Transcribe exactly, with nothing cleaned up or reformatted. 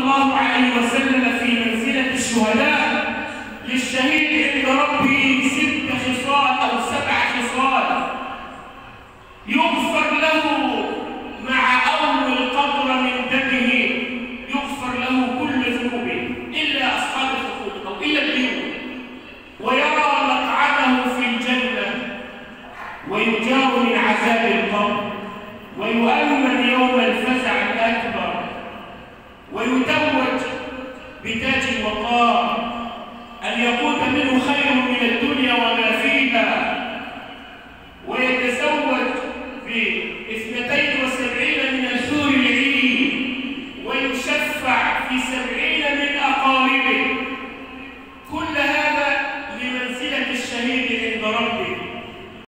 الله عليه وسلم في منزلة الشهداء للشهيد عند ربه ست خصال أو سبع خصال يغفر له مع أول قطرة من دمه، يغفر له كل ذنوبه إلا أصحاب الحقوق أو إلا الديون، ويرى مقعده في الجنة ويجار من عذاب القبر ويؤمن